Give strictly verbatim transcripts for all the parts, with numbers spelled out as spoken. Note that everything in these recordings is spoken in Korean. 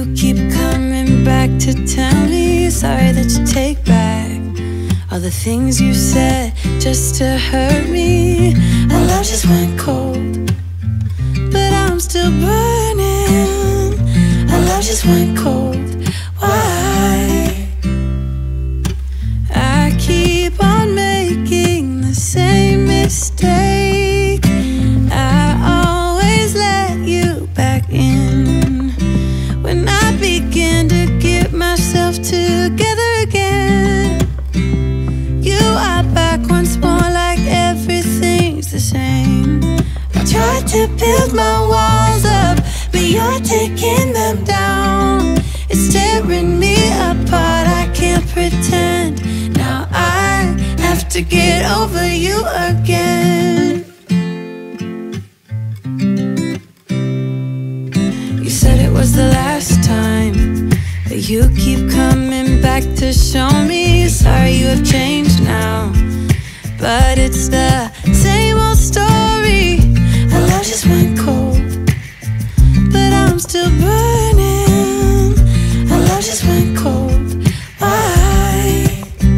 you keep coming back to tell me sorry that you take back all the things you said just to hurt me. Our love just went cold, but I'm still burning. Our love just went cold. Why? I keep on making the same mistake. I always let you back in when I begin to get myself together again. You are back once more like everything's the same. I tried to build my walls up, but you're taking them down. It's tearing me apart, I can't pretend. Now I have to get over you again. You said it was the last time, but you keep coming back to show me sorry you have changed now. But it's the same old story. Our love just went cold, but I'm still burning. Our love just went cold. Why?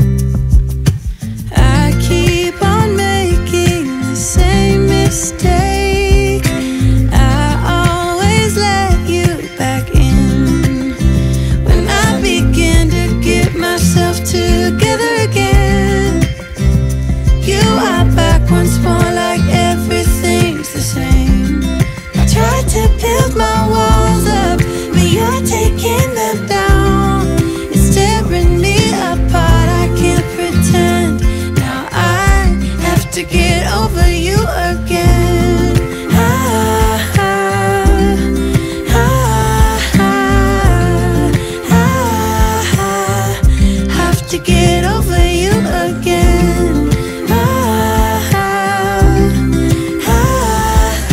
I keep on making the same mistake. I always let you back in when I begin to get myself together again. You are back once more like everything's the same. I tried to build my walls up, but you're taking them down. It's tearing me apart, I can't pretend. Now I have to get over you again. Ah, ah, ah, ah, ah, ah. Have to get over you again. Ah, ah, ah,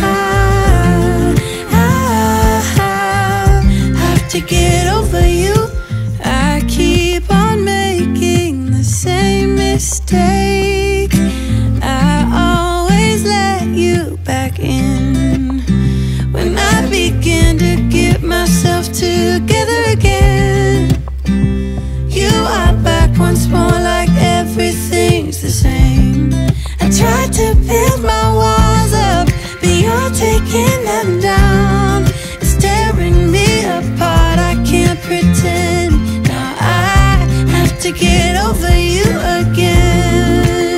ah, ah. Have to get over you. I keep on making the same mistake. I always let you back in when I begin to get myself together again. You are back once more like everything's the same. I tried to build my walls up, but you're taking them down. It's tearing me apart, I can't pretend. Now I have to get over you again.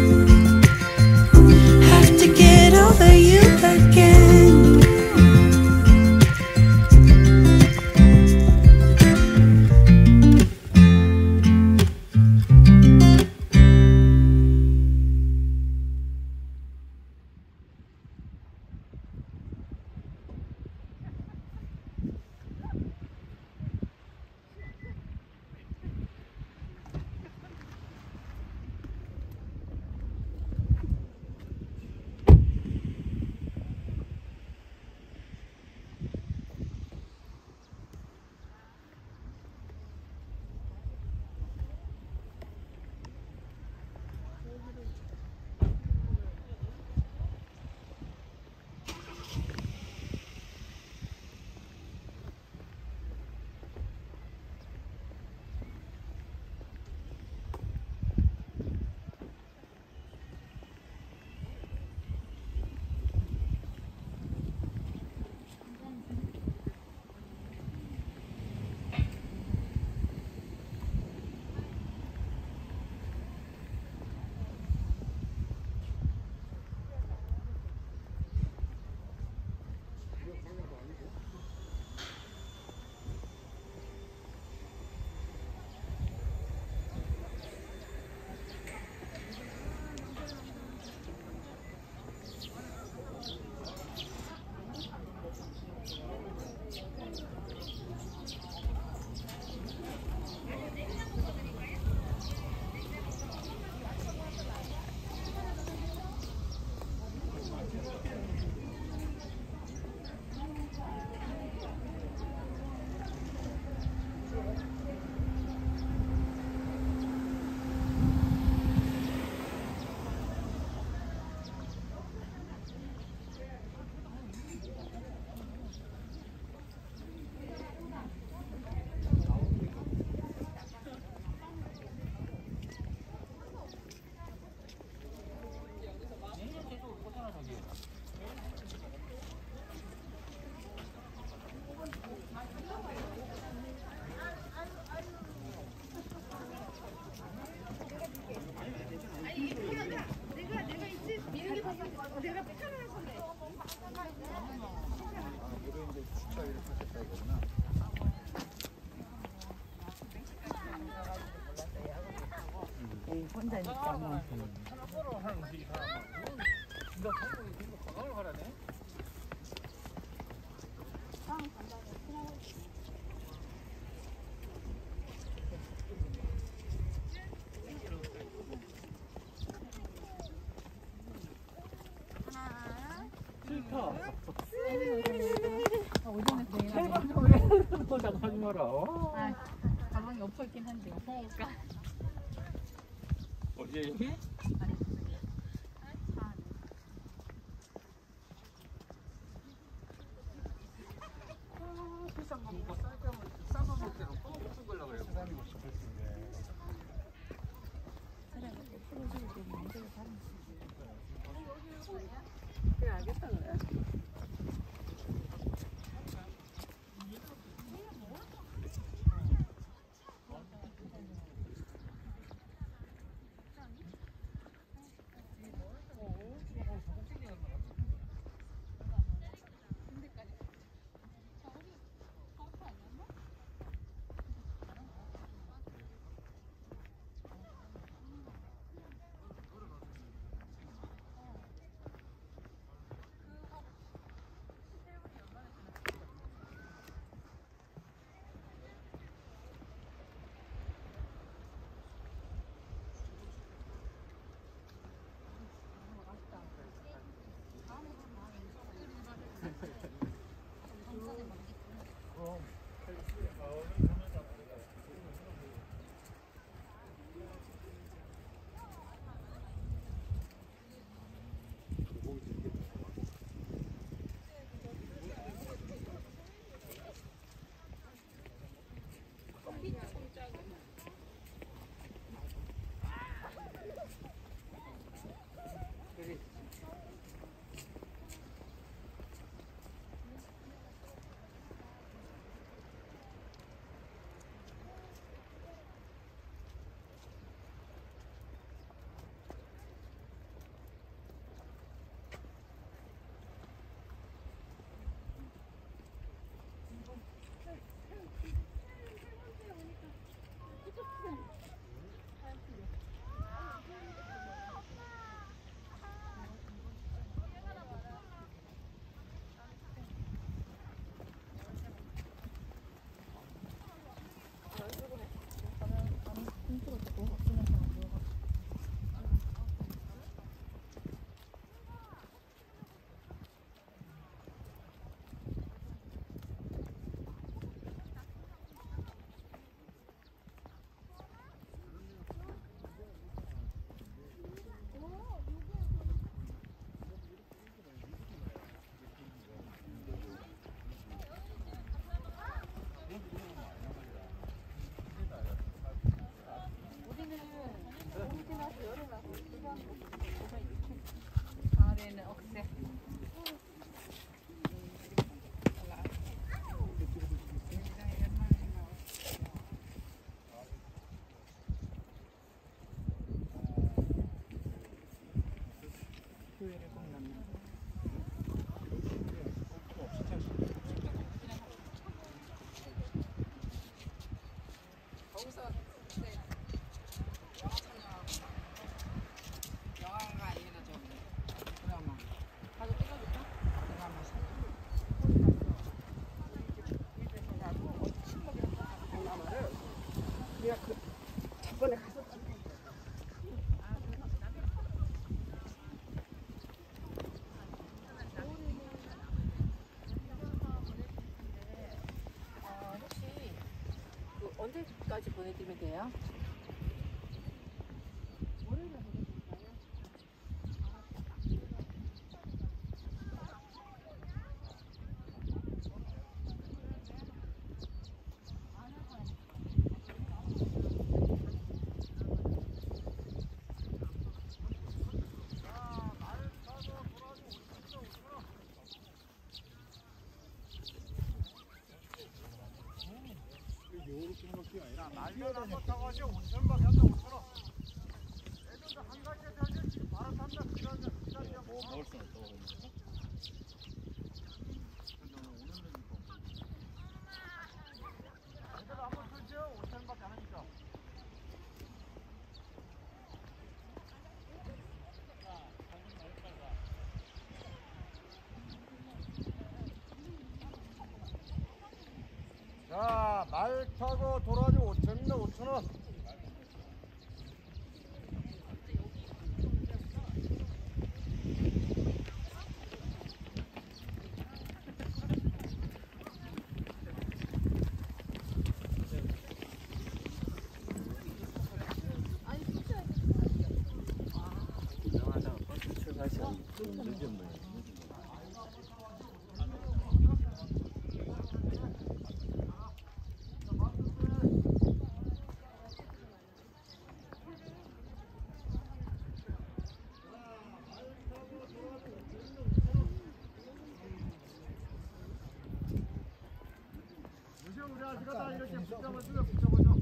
Have to get over you again. 한다니까 뭐. 하나보러 하는 거지 이 사람은. 네가 전부 전부 관광을 하라네. 싫다. 오전에 제발 왜 도장 하지 마라. 아, 가방이 없었긴 한데 그러니까 어제 여기? 아니 아, 세상 먹고 쌀 때면 쌀밥 먹을 때는 꼭 무슨 걸라 그래요. 사람이 없을 텐데. 사람한테 풀어주고 되면 문제가 다른 그래 알겠다 그래. 가을에는 억새 교회를 꼭 넣는. 거기서 그때 영화 촬영하고 영화가 아니라 저기 드라마 가서 찍어줄까? 드라마 드라마를 내가 그 저번에 갔었잖아. 어, 혹시 그 언제까지 보내드리면 돼요? 날개를 한번 타가지고 온천밖에 한다 오천 원. 애들도 한 가지 자지 바로 탄다 기다려 기다려. 뭐 먹을 수 없다고 그러는데. 애들 한번 쓰죠 오천원밖에 안 하니까. 말 타고 도라지 오천 원이나 오천 원. 우리 아저씨가 다 이렇게 붙잡아줘요, 붙잡아줘.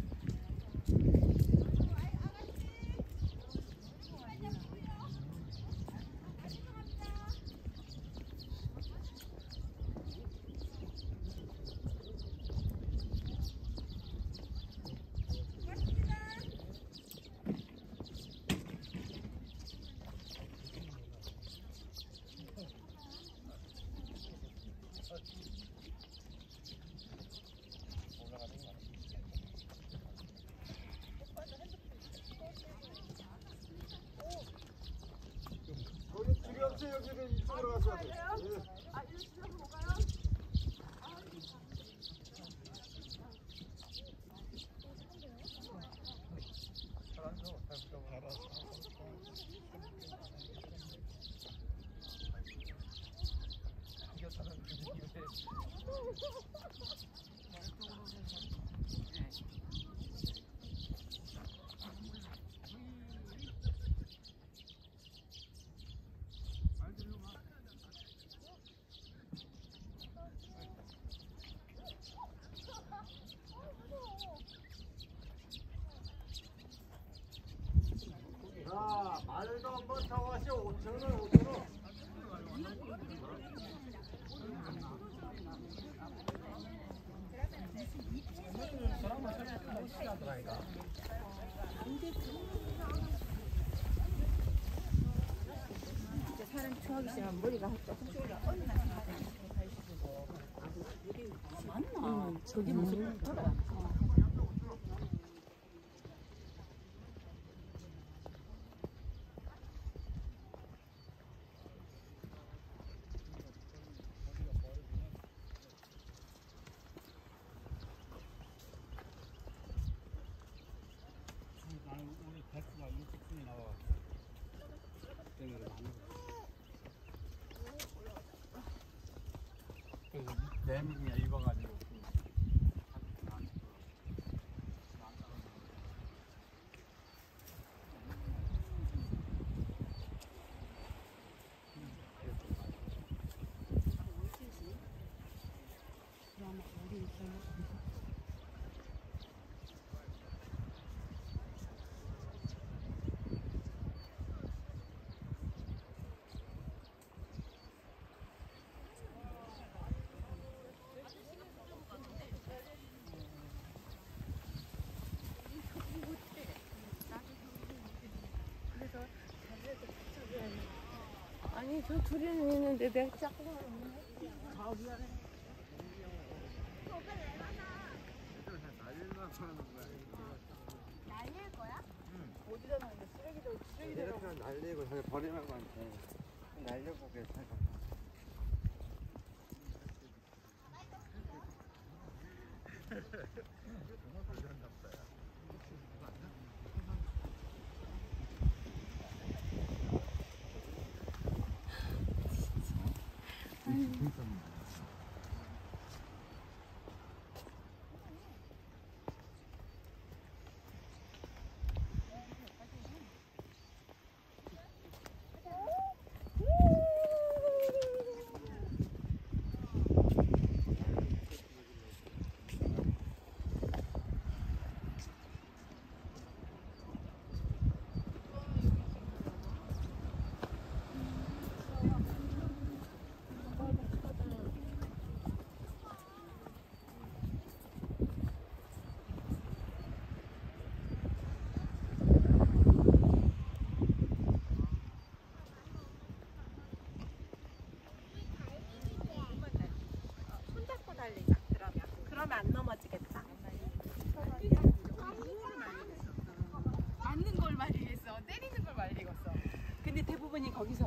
여기 길이 없어. 여기는 이쪽으로 가셔야 돼. 예. 아, 이리 집에서 못 가요? 자, 말도 한번 타고 가시오. 오천 원, 오천 원. 사람 추하기 시작하면 머리가 조금 쫄려. 맞나? 응, 저게 무슨 거라? 나는 우리 백수가 육십 분이 나와. 그래서 내민이 읽어가지고. 아니 저 둘이는 있는데 내가 자꾸 어디다 놨는데 쓰레기도 쓰레기대로. 이렇게 날리고 저기 버리는 건데 날려보게 살까.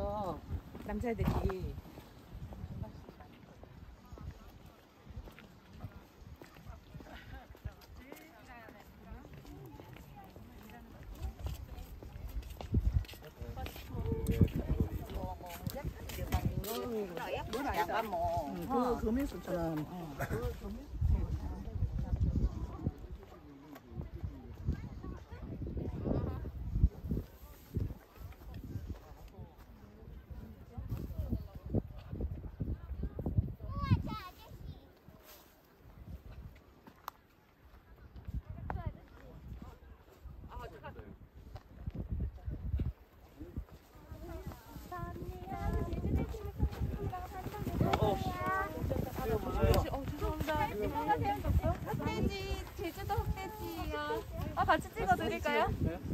있어. 남자들이. 약간 뭐 그 금일수처럼. 흑돼지, 제주도 흑돼지요. 아, 같이 찍어드릴까요?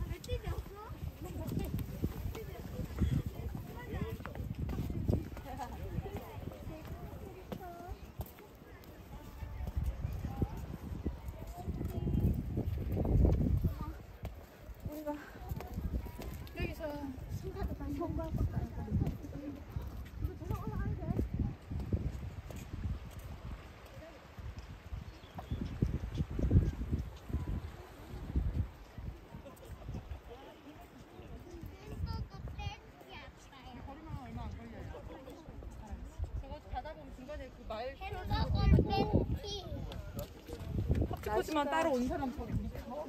우리가 여기서 말 표현하고 하지만 따로 온 사람처럼.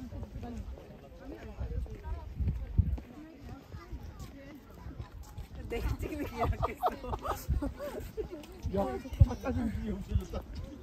내가 찍는 게 낫겠어. 야, 바깥은 길이 없어졌다.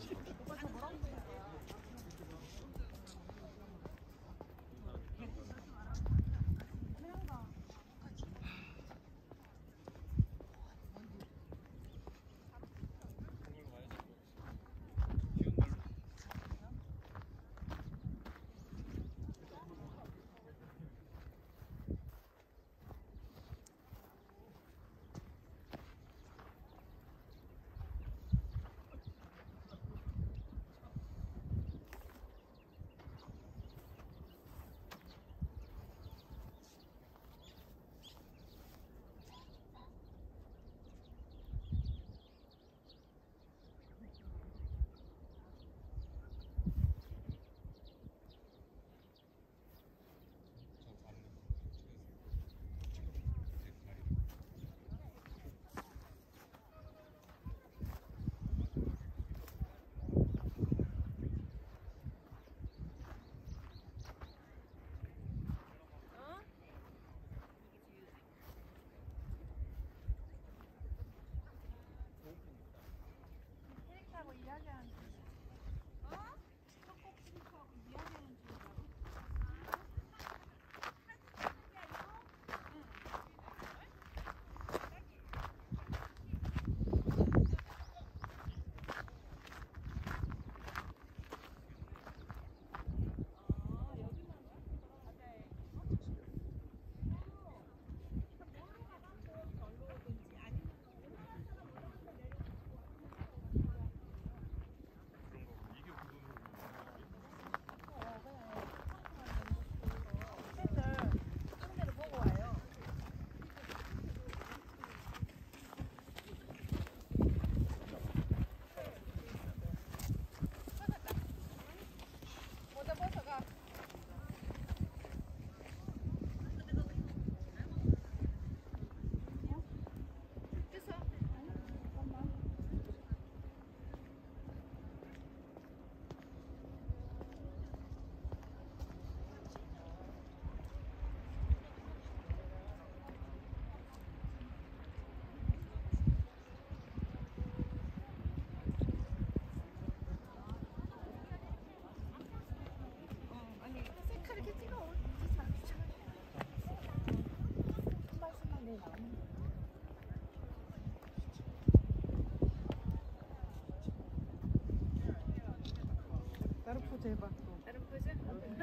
다른 포즈 해봐. 다른 포즈?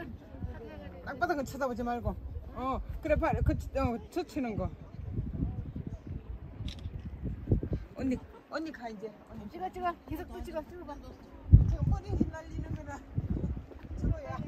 땅바닥은 쳐다보지 말고. 어, 그래, 발, 그, 어, 젖히는 거. 언니, 언니 가, 이제. 언니. 찍어 찍어. 계속 또 찍어. 찍어봐. 저 머리 휘날리는 거라. 주로야.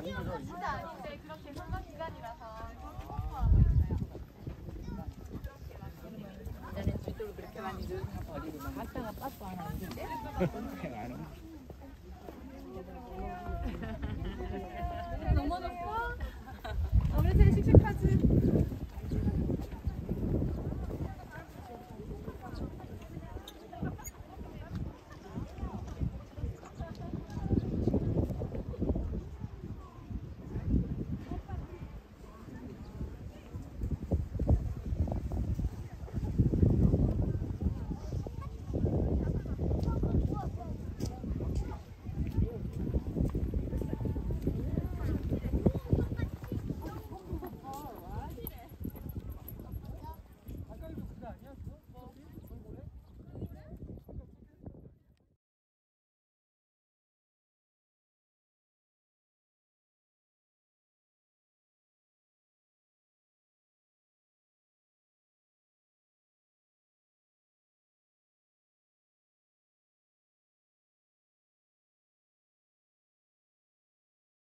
진짜 아닌데 그렇게 선거 기간이라서. 전에 주도를 그렇게 많이 넣는 거 어디 갔다가 빠빠 하나 있는데.